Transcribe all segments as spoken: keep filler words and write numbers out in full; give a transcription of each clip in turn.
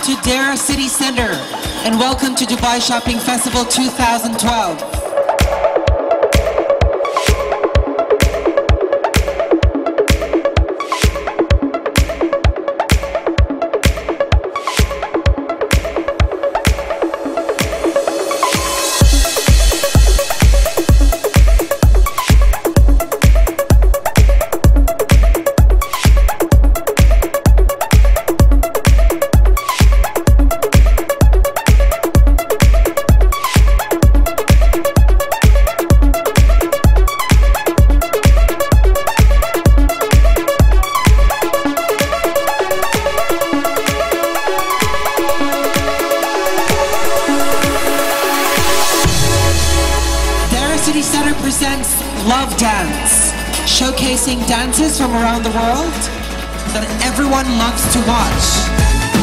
to Deira City Centre and welcome to Dubai Shopping Festival two thousand twelve. City Centre presents Love Dance, showcasing dances from around the world that everyone loves to watch.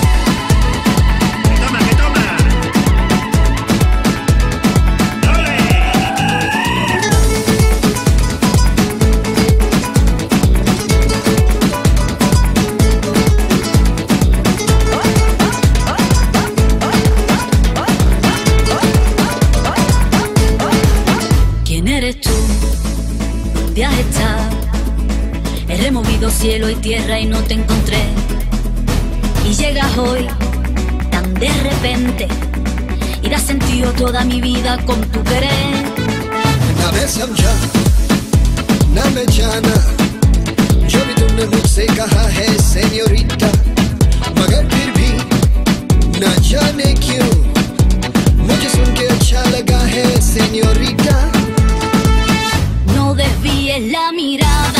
¿Dónde has estado? He removido cielo y tierra y no te encontré. Y llegas hoy tan de repente y das sentido toda mi vida con tu querer. ना मैं समझा ना मैं जाना जो भी तुमने मुझसे कहा है सेñorita, मगर फिर भी ना जाने क्यों मुझे सुन के अच्छा लगा है señorita. No desvíes la mirada,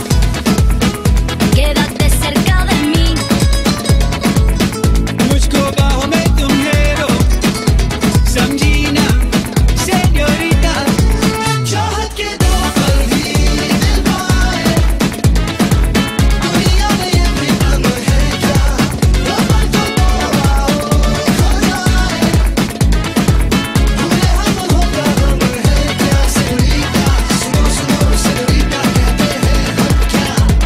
quédate cerca de mí. मुझको बाहों में तुम ले लो, समझी ना señorita. चाहत के दो पल भी दिल पाए, दुनिया में ये भी गम है क्या? रबर तो आओ खो जाए, भूले हम होगा गम है क्या señorita? सुनो सुनो señorita कहते हैं हम क्या?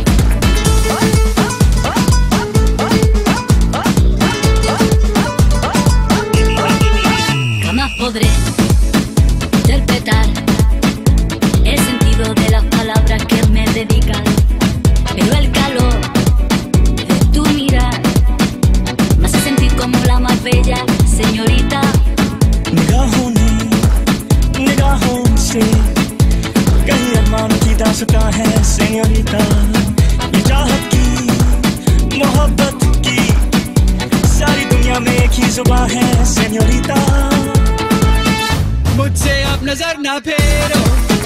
Jamás podré interpretar el sentido de las palabras que me dedican, pero el calor de tu mirar me hace sentir como la más bella señorita. निगाहों ने निगाहों से कहीं अरमान की दास्तां है señorita. ये चाहत की मोहब्बत की सारी दुनिया में एक ही जुबान है señorita. मुझसे आप नजर ना फेरो,